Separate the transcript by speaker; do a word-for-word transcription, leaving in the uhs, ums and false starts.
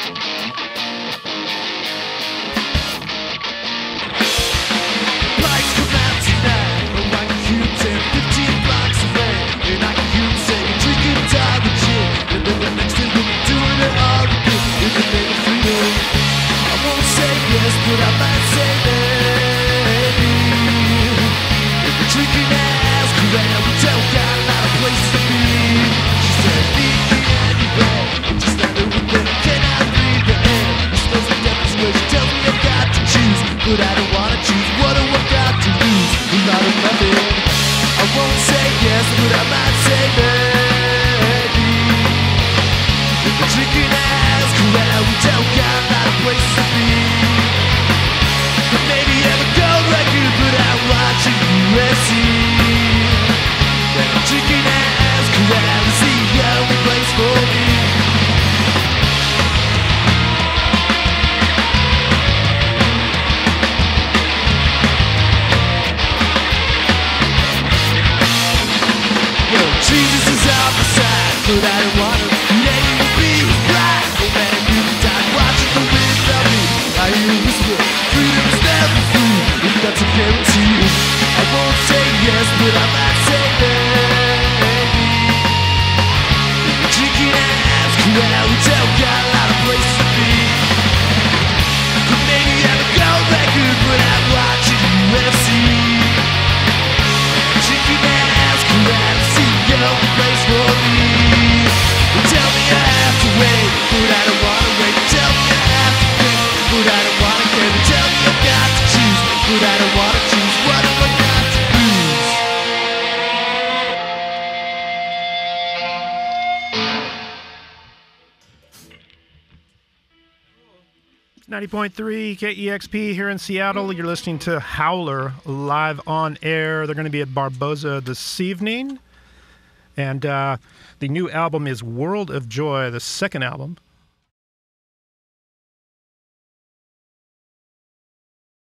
Speaker 1: Lights come out tonight, oh, I can hear ten, fifteen blocks away, and I can hear them saying, drinking time with gin, and then the next thing we'll be doing it all again, in the name of freedom. I won't say yes, but I might say maybe. If the drinking ass crowd, we don't got a lot of places to be. She said, meet me anywhere, I'm just not over there, can I breathe the air? It smells like death is where she tells me I've got to choose, but I don't wanna choose, what do I got to lose? A lot of nothing. I won't say yes, but I might say maybe. If the drinking ass crowd, we don't got a lot of places to be. But maybe have a gold record, but I'm watching U F C. And I'm drinking ass crowd, it's the only place for me. Yo, Jesus is on my side, but I don't want him. He ain't even be his bride. Oh man, you died watching the wind of me. I hear a whisper, freedom is never free, and that's a guarantee. I won't say yes, but I might say maybe. If the drinking ass crowd, we don't got a lot of places to be. But maybe have a gold record, but I'm watching U F C. Drinking ass crowd, it's the only place for me. They tell me I have to wait, but I don't wanna wait. They tell me I have to think, but I don't wanna care. They tell me I've got to choose, but I don't wanna choose. What do I got to lose?
Speaker 2: ninety point three K E X P here in Seattle. You're listening to Howler live on air. They're going to be at Barboza this evening. And uh, the new album is World of Joy, the second album.